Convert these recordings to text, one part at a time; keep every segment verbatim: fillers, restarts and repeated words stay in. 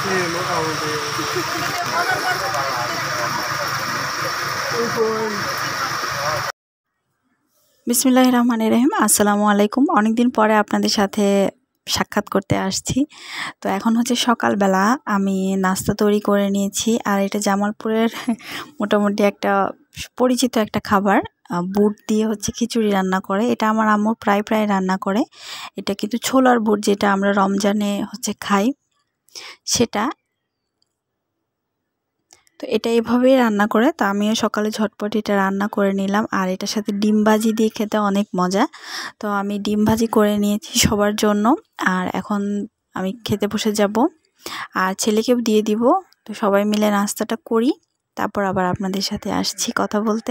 বিসমিল্লাহির রহমানির রহিম। আসসালামু আলাইকুম। অনেকদিন পরে আপনাদের সাথে সাক্ষাৎ করতে আসছি। তো এখন হচ্ছে সকালবেলা, আমি নাস্তা তৈরি করে নিয়েছি। আর এটা জামালপুরের মোটামুটি একটা পরিচিত একটা খাবার, বুট দিয়ে হচ্ছে খিচুড়ি রান্না করে। এটা আমার আম্মু প্রায় প্রায় রান্না করে। এটা কিন্তু ছোলার বুট, যেটা আমরা রমজানে হচ্ছে খাই সেটা। তো এটা এভাবেই রান্না করে। তো আমিও সকালে ঝটপট এটা রান্না করে নিলাম। আর এটার সাথে ডিম ভাজি দিয়ে খেতে অনেক মজা। তো আমি ডিম ভাজি করে নিয়েছি সবার জন্য। আর এখন আমি খেতে বসে যাব, আর ছেলেকেও দিয়ে দিব। তো সবাই মিলে নাস্তাটা করি, তারপর আবার আপনাদের সাথে আসছি কথা বলতে।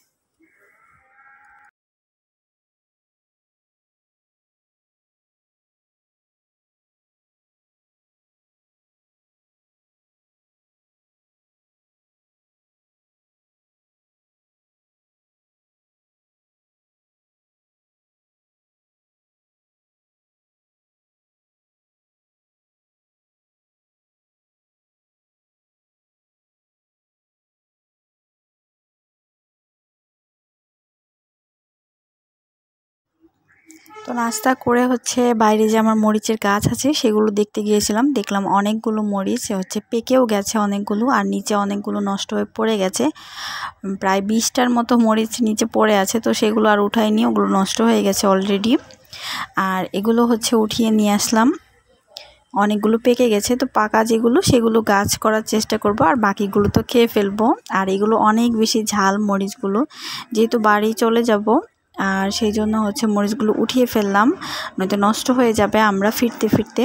তো নাস্তা করে হচ্ছে বাইরে যে আমার মরিচের গাছ আছে সেগুলো দেখতে গিয়েছিলাম। দেখলাম অনেকগুলো মরিচ হচ্ছে পেকেও গেছে অনেকগুলো, আর নিচে অনেকগুলো নষ্ট হয়ে পড়ে গেছে। প্রায় বিশটার মতো মরিচ নিচে পড়ে আছে। তো সেগুলো আর উঠাইনি, ওগুলো নষ্ট হয়ে গেছে অলরেডি। আর এগুলো হচ্ছে উঠিয়ে নিয়ে আসলাম। অনেকগুলো পেকে গেছে, তো পাকা যেগুলো সেগুলো গাছ করার চেষ্টা করব, আর বাকিগুলো তো খেয়ে ফেলবো। আর এগুলো অনেক বেশি ঝাল মরিচগুলো, যেহেতু বাড়ি চলে যাব আর সেই জন্য হচ্ছে মরিচগুলো উঠিয়ে ফেললাম, নয়তো নষ্ট হয়ে যাবে আমরা ফিরতে ফিরতে।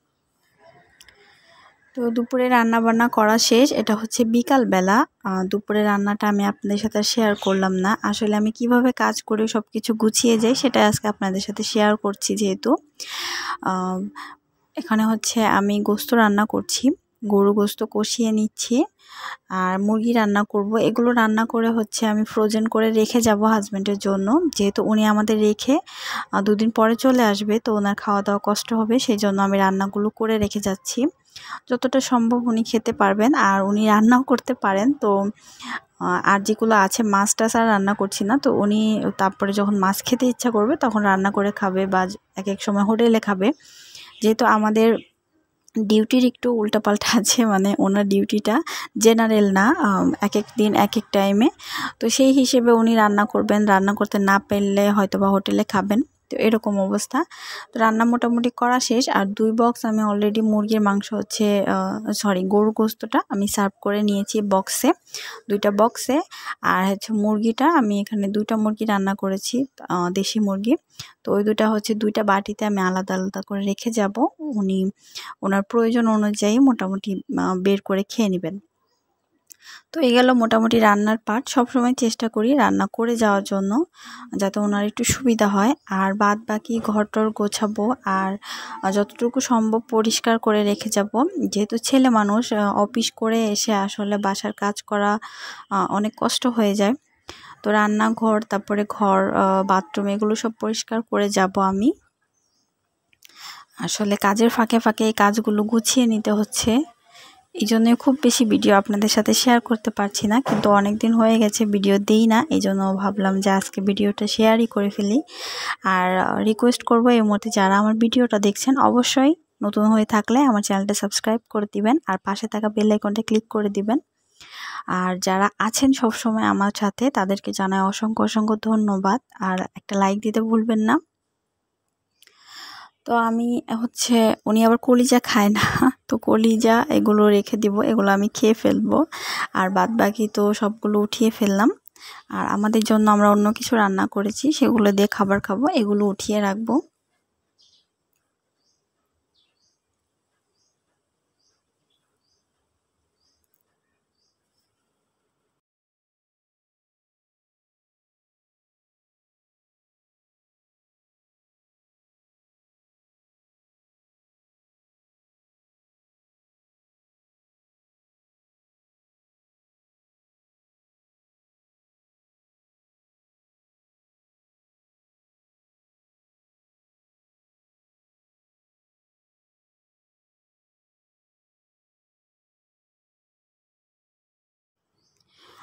তো দুপুরে রান্না বান্না করা শেষ। এটা হচ্ছে বিকালবেলা। দুপুরে রান্নাটা আমি আপনাদের সাথে শেয়ার করলাম না। আসলে আমি কিভাবে কাজ করে সব কিছু গুছিয়ে যাই সেটা আজকে আপনাদের সাথে শেয়ার করছি। যেহেতু এখানে হচ্ছে আমি গোস্ত রান্না করছি, গরু গোস্ত কষিয়ে নিচ্ছি, আর মুরগি রান্না করব। এগুলো রান্না করে হচ্ছে আমি ফ্রোজেন করে রেখে যাব হাজব্যান্ডের জন্য, যেহেতু উনি আমাদের রেখে দুদিন পরে চলে আসবে। তো ওনার খাওয়া দাওয়া কষ্ট হবে, সেই জন্য আমি রান্নাগুলো করে রেখে যাচ্ছি। যতটা সম্ভব উনি খেতে পারবেন, আর উনি রান্নাও করতে পারেন। তো আর যেগুলো আছে মাছ টাছ আর রান্না করছি না। তো উনি তারপরে যখন মাছ খেতে ইচ্ছা করবে তখন রান্না করে খাবে, বা এক এক সময় হোটেলে খাবে। যেহেতু আমাদের ডিউটির একটু উল্টাপাল্টা আছে, মানে ওনার ডিউটিটা জেনারেল না, এক এক দিন এক এক টাইমে। তো সেই হিসেবে উনি রান্না করবেন, রান্না করতে না পারলে হয়তো বা হোটেলে খাবেন। তো এরকম অবস্থা। তো রান্না মোটামুটি করা শেষ। আর দুই বক্স আমি অলরেডি মুরগির মাংস হচ্ছে সরি গরু গোস্তটা আমি সার্ভ করে নিয়েছি বক্সে, দুইটা বক্সে। আর হচ্ছে মুরগিটা আমি এখানে দুইটা মুরগি রান্না করেছি, দেশি মুরগি। তো ওই দুটা হচ্ছে দুইটা বাটিতে আমি আলাদা আলাদা করে রেখে যাব। উনি ওনার প্রয়োজন অনুযায়ী মোটামুটি বের করে খেয়ে নেবেন। তো এই গেল মোটামুটি রান্নার পার্ট। সবসময় চেষ্টা করি রান্না করে যাওয়ার জন্য, যাতে ওনার একটু সুবিধা হয়। আর বাদ বাকি ঘরটর গোছাবো, আর যতটুকু সম্ভব পরিষ্কার করে রেখে যাব। যেহেতু ছেলে মানুষ, অফিস করে এসে আসলে বাসার কাজ করা অনেক কষ্ট হয়ে যায়। তো রান্নাঘর, তারপরে ঘর, বাথরুম, এগুলো সব পরিষ্কার করে যাব আমি। আসলে কাজের ফাঁকে ফাঁকে এই কাজগুলো গুছিয়ে নিতে হচ্ছে, এই জন্য খুব বেশি ভিডিও আপনাদের সাথে শেয়ার করতে পারছি না। কিন্তু অনেক দিন হয়ে গেছে ভিডিও দেই না, এই জন্য ভাবলাম যে আজকে ভিডিওটা শেয়ারই করে ফেলি। আর রিকোয়েস্ট করব এই মুহূর্তে যারা আমার ভিডিওটা দেখছেন অবশ্যই নতুন হয়ে থাকলে আমার চ্যানেলটা সাবস্ক্রাইব করে দিবেন, আর পাশে থাকা বেল আইকনটা ক্লিক করে দিবেন। আর যারা আছেন সব সময় আমার সাথে তাদেরকে জানাই অসংখ্য অসংখ্য ধন্যবাদ। আর একটা লাইক দিতে ভুলবেন না। তো আমি হচ্ছে উনি আবার কলিজা খায় না, তো কলিজা এগুলো রেখে দিব, এগুলো আমি খেয়ে ফেলবো। আর বাদ বাকি তো সবগুলো উঠিয়ে ফেললাম। আর আমাদের জন্য আমরা অন্য কিছু রান্না করেছি, সেগুলো দিয়ে খাবার খাবো, এগুলো উঠিয়ে রাখবো।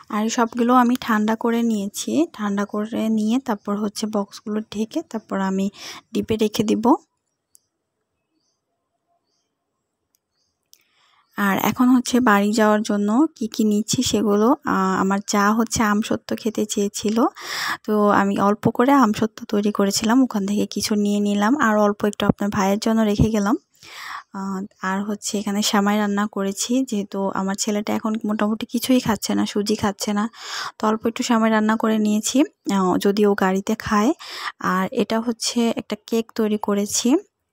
আর সবগুলো আমি ঠান্ডা করে নিয়েছি। ঠান্ডা করে নিয়ে তারপর হচ্ছে বক্সগুলো ঢেকে তারপর আমি ডিপে রেখে দিব। আর এখন হচ্ছে বাড়ি যাওয়ার জন্য কি কি নিচ্ছি সেগুলো, আমার যা হচ্ছে আমসত্ত্ব খেতে চেয়েছিল, তো আমি অল্প করে আমসত্ত্ব তৈরি করেছিলাম, ওখান থেকে কিছু নিয়ে নিলাম আর অল্প একটু আপনার ভাইয়ের জন্য রেখে গেলাম। আর হচ্ছে এখানে সেমাই রান্না করেছি, যেহেতু আমার ছেলেটা এখন মোটামুটি কিছুই খাচ্ছে না, সুজি খাচ্ছে না, তো অল্প একটু সেমাই রান্না করে নিয়েছি, যদিও গাড়িতে খায়। আর এটা হচ্ছে একটা কেক তৈরি করেছি,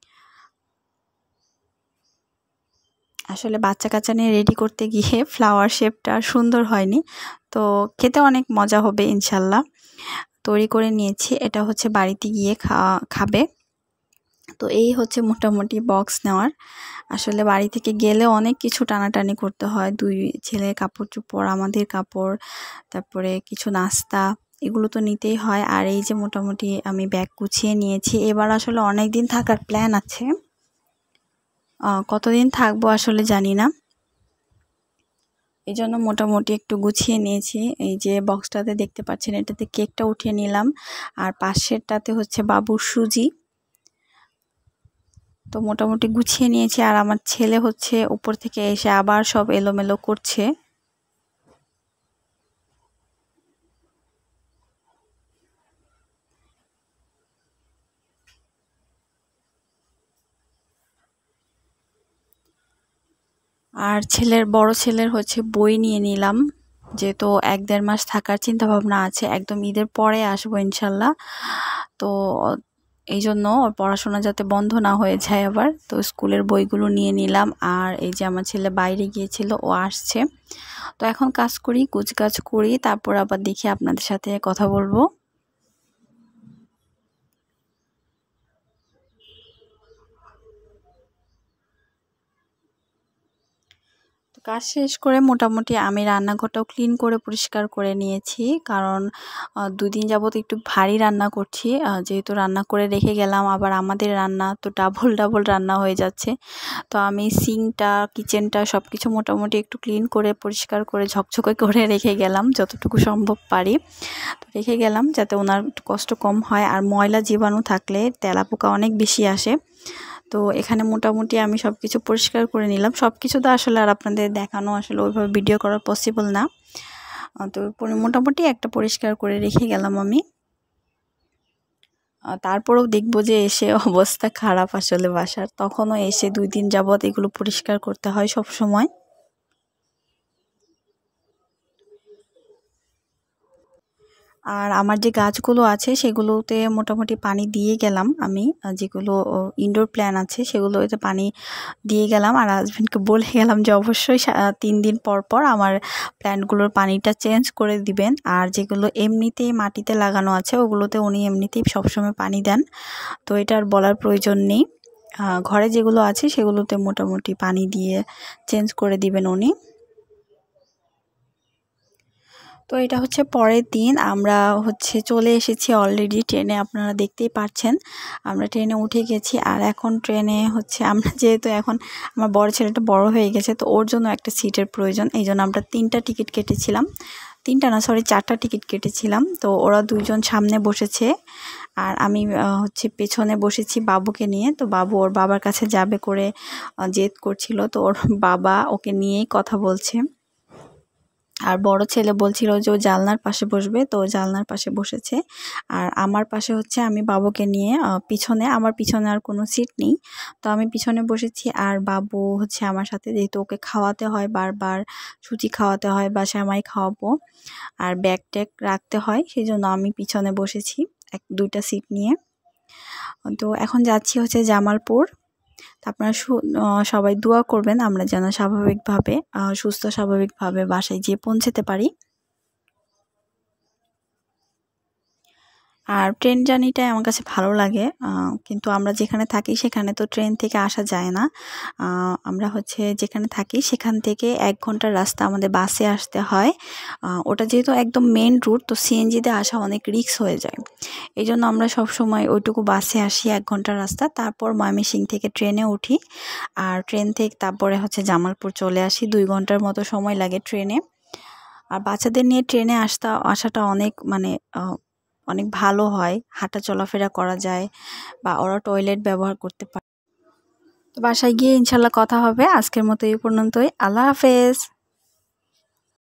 আসলে বাচ্চা কাচ্চা নিয়ে রেডি করতে গিয়ে ফ্লাওয়ার শেপটা সুন্দর হয়নি, তো খেতে অনেক মজা হবে ইনশাল্লাহ। তৈরি করে নিয়েছি, এটা হচ্ছে বাড়িতে গিয়ে খাওয়া খাবে। তো এই হচ্ছে মোটামুটি বক্স নেওয়ার। আসলে বাড়ি থেকে গেলে অনেক কিছু টানাটানি করতে হয়, দুই ছেলের কাপড় চোপড়, আমাদের কাপড়, তারপরে কিছু নাস্তা, এগুলো তো নিতেই হয়। আর এই যে মোটামুটি আমি ব্যাগ গুছিয়ে নিয়েছি, এবার আসলে অনেক দিন থাকার প্ল্যান আছে, কতদিন থাকবো আসলে জানি না, এই জন্য মোটামুটি একটু গুছিয়ে নিয়েছি। এই যে বক্সটাতে দেখতে পাচ্ছেন, এটাতে কেকটা উঠিয়ে নিলাম, আর পাশেরটাতে হচ্ছে বাবুর সুজি, তো মোটামুটি গুছিয়ে নিয়েছি। আর আমার ছেলে হচ্ছে উপর থেকে এসে আবার সব এলোমেলো করছে। আর ছেলের বড় ছেলের হচ্ছে বই নিয়ে নিলাম, যেহেতু এক দেড় মাস থাকার চিন্তা ভাবনা আছে, একদম ঈদের পরে আসবো ইনশাল্লাহ, তো এই জন্য ওর পড়াশোনা যাতে বন্ধ না হয়ে যায় আবার, তো স্কুলের বইগুলো নিয়ে নিলাম। আর এই যে আমার ছেলে বাইরে গিয়েছিল, ও আসছে, তো এখন কাজ করি, কুচকাজ করি, তারপর আবার দেখি আপনাদের সাথে কথা বলবো। তো কাজ শেষ করে মোটামুটি আমি রান্নাঘরটাও ক্লিন করে পরিষ্কার করে নিয়েছি, কারণ দুই দিন যাবত একটু ভারী রান্না করছি, যেহেতু রান্না করে রেখে গেলাম, আবার আমাদের রান্না তো ডাবল ডাবল রান্না হয়ে যাচ্ছে, তো আমি সিঙ্কটা, কিচেনটা সব কিছু মোটামুটি একটু ক্লিন করে পরিষ্কার করে ঝকঝকে করে রেখে গেলাম, যতটুকু সম্ভব পারি তো রেখে গেলাম, যাতে ওনার একটু কষ্ট কম হয়। আর ময়লা জীবাণু থাকলে তেলাপোকা অনেক বেশি আসে, তো এখানে মোটামুটি আমি সব কিছু পরিষ্কার করে নিলাম। সব কিছু তো আসলে আর আপনাদের দেখানো আসলে ওইভাবে ভিডিও করা পসিবল না, তো মোটামুটি একটা পরিষ্কার করে রেখে গেলাম আমি। তারপরেও দেখবো যে এসে অবস্থা খারাপ আসলে বাসার, তখনও এসে দুই দিন যাবত এগুলো পরিষ্কার করতে হয় সব সময়। আর আমার যে গাছগুলো আছে সেগুলোতে মোটামুটি পানি দিয়ে গেলাম আমি, যেগুলো ইনডোর প্ল্যান্ট আছে সেগুলোতে পানি দিয়ে গেলাম। আর হাজব্যান্ডকে বলে গেলাম যে অবশ্যই তিন দিন পর পর আমার প্ল্যান্টগুলোর পানিটা চেঞ্জ করে দিবেন, আর যেগুলো এমনিতেই মাটিতে লাগানো আছে ওগুলোতে উনি এমনিতেই সবসময় পানি দেন, তো এটা আর বলার প্রয়োজন নেই। ঘরে যেগুলো আছে সেগুলোতে মোটামুটি পানি দিয়ে চেঞ্জ করে দিবেন উনি। তো এটা হচ্ছে পরের দিন, আমরা হচ্ছে চলে এসেছি অলরেডি ট্রেনে, আপনারা দেখতেই পাচ্ছেন আমরা ট্রেনে উঠে গেছি। আর এখন ট্রেনে হচ্ছে আমরা যেহেতু এখন আমার বড় ছেলেটা বড় হয়ে গেছে, তো ওর জন্য একটা সিটের প্রয়োজন, এই জন্য আমরা তিনটা টিকিট কেটেছিলাম, তিনটা না সরি চারটা টিকিট কেটেছিলাম। তো ওরা দুইজন সামনে বসেছে আর আমি হচ্ছে পেছনে বসেছি বাবুকে নিয়ে, তো বাবু ওর বাবার কাছে যাবে করে জেদ করছিল, তো ওর বাবা ওকে নিয়েই কথা বলছে। আর বড় ছেলে বলছিল যে ও জানলার পাশে বসবে, তো জানলার পাশে বসেছে। আর আমার পাশে হচ্ছে আমি বাবুকে নিয়ে পিছনে, আমার পিছনে আর কোনো সিট নেই, তো আমি পিছনে বসেছি। আর বাবু হচ্ছে আমার সাথে, যেহেতু ওকে খাওয়াতে হয় বারবার, সুজি খাওয়াতে হয় বা সেমাই খাওয়াবো, আর ব্যাগ ট্যাগ রাখতে হয়, সেই জন্য আমি পিছনে বসেছি এক দুইটা সিট নিয়ে। তো এখন যাচ্ছি হচ্ছে জামালপুর, তো আপনারা সবাই দোয়া করবেন আমরা যেন স্বাভাবিকভাবে সুস্থ স্বাভাবিকভাবে বাসায় গিয়ে পৌঁছাতে পারি। আর ট্রেন জার্নিটাই আমার কাছে ভালো লাগে, কিন্তু আমরা যেখানে থাকি সেখানে তো ট্রেন থেকে আসা যায় না, আমরা হচ্ছে যেখানে থাকি সেখান থেকে এক ঘন্টার রাস্তা আমাদের বাসে আসতে হয়। ওটা যেহেতু একদম মেন রুট, তো সিএনজিতে আসা অনেক রিস্ক হয়ে যায়, এই জন্য আমরা সব সময় ওইটুকু বাসে আসি, এক ঘন্টার রাস্তা, তারপর ময়মনসিংহ থেকে ট্রেনে উঠি, আর ট্রেন থেকে তারপরে হচ্ছে জামালপুর চলে আসি, দুই ঘন্টার মতো সময় লাগে ট্রেনে। আর বাচ্চাদের নিয়ে ট্রেনে আসতে আসাটা অনেক মানে অনেক ভালো হয়, হাঁটা চলাফেরা করা যায় বা ওরা টয়লেট ব্যবহার করতে পারে। তো বাসায় গিয়ে ইনশাল্লাহ কথা হবে। আজকের মতো এই পর্যন্তই। আল্লাহ হাফেজ।